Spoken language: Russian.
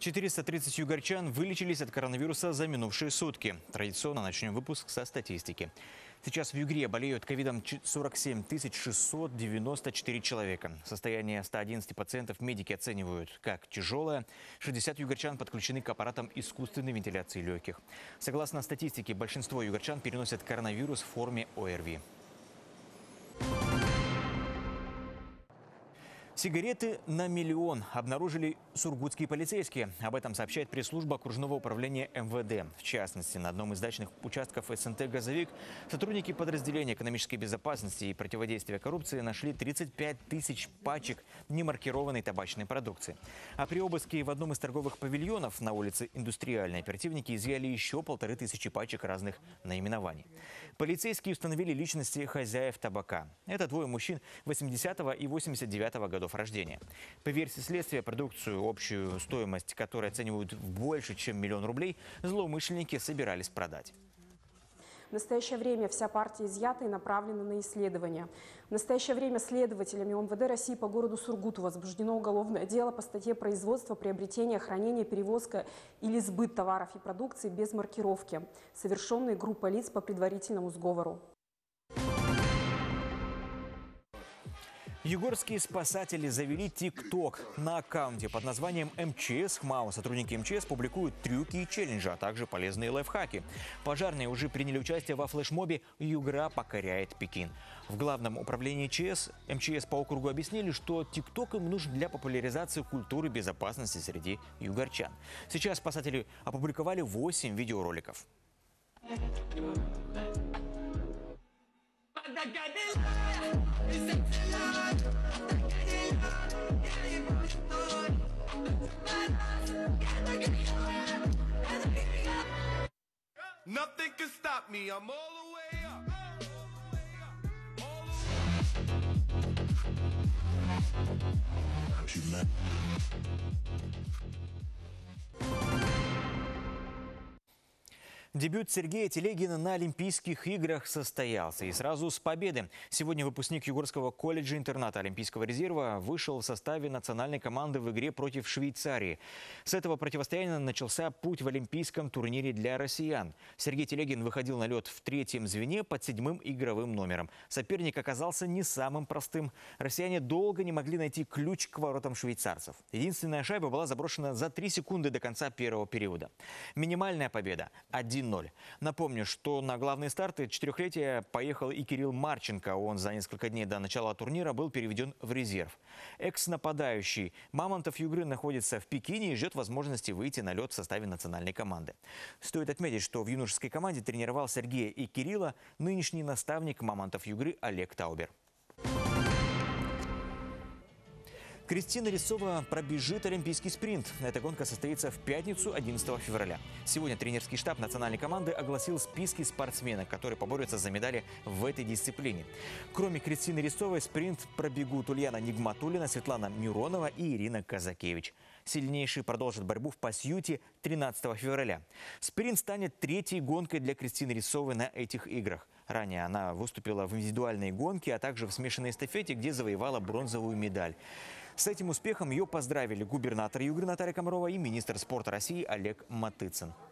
430 югорчан вылечились от коронавируса за минувшие сутки. Традиционно начнем выпуск со статистики. Сейчас в Югре болеют ковидом 47 694 человека. Состояние 111 пациентов медики оценивают как тяжелое. 60 югорчан подключены к аппаратам искусственной вентиляции легких. Согласно статистике, большинство югорчан переносят коронавирус в форме ОРВИ. Сигареты на миллион обнаружили сургутские полицейские. Об этом сообщает пресс-служба окружного управления МВД. В частности, на одном из дачных участков СНТ «Газовик» сотрудники подразделения экономической безопасности и противодействия коррупции нашли 35 тысяч пачек немаркированной табачной продукции. А при обыске в одном из торговых павильонов на улице Индустриальной оперативники изъяли еще 1500 пачек разных наименований. Полицейские установили личности хозяев табака. Это двое мужчин 80-го и 89-го годов рождения. По версии следствия, продукцию, общую стоимость которой оценивают в больше, чем 1 000 000 рублей, злоумышленники собирались продать. В настоящее время вся партия изъята и направлена на исследование. В настоящее время следователями МВД России по городу Сургуту возбуждено уголовное дело по статье «Производство, приобретение, хранение, перевозка или сбыт товаров и продукции без маркировки», совершенной группой лиц по предварительному сговору. Югорские спасатели завели ТикТок. На аккаунте под названием МЧС ХМАО сотрудники МЧС публикуют трюки и челленджи, а также полезные лайфхаки. Пожарные уже приняли участие во флешмобе «Югра покоряет Пекин». В Главном управлении МЧС по округу объяснили, что ТикТок им нужен для популяризации культуры безопасности среди югорчан. Сейчас спасатели опубликовали 8 видеороликов. Nothing can stop me. I'm all the way up. Дебют Сергея Телегина на Олимпийских играх состоялся. И сразу с победы. Сегодня выпускник Югорского колледжа-интерната Олимпийского резерва вышел в составе национальной команды в игре против Швейцарии. С этого противостояния начался путь в олимпийском турнире для россиян. Сергей Телегин выходил на лед в 3-м звене под 7-м игровым номером. Соперник оказался не самым простым. Россияне долго не могли найти ключ к воротам швейцарцев. Единственная шайба была заброшена за 3 секунды до конца первого периода. Минимальная победа – 1-0. Напомню, что на главные старты 4-летия поехал и Кирилл Марченко. Он за несколько дней до начала турнира был переведен в резерв. Экс-нападающий Мамонтов Югры находится в Пекине и ждет возможности выйти на лед в составе национальной команды. Стоит отметить, что в юношеской команде тренировал Сергея и Кирилла нынешний наставник Мамонтов Югры Олег Таубер. Кристина Рисова пробежит олимпийский спринт. Эта гонка состоится в пятницу, 11 февраля. Сегодня тренерский штаб национальной команды огласил списки спортсменок, которые поборются за медали в этой дисциплине. Кроме Кристины Рисовой, спринт пробегут Ульяна Нигматуллина, Светлана Миронова и Ирина Казакевич. Сильнейшие продолжат борьбу в Пасьюте 13 февраля. Спринт станет 3-й гонкой для Кристины Рисовой на этих играх. Ранее она выступила в индивидуальной гонке, а также в смешанной эстафете, где завоевала бронзовую медаль. С этим успехом ее поздравили губернатор Югры Наталья Комарова и министр спорта России Олег Матыцин.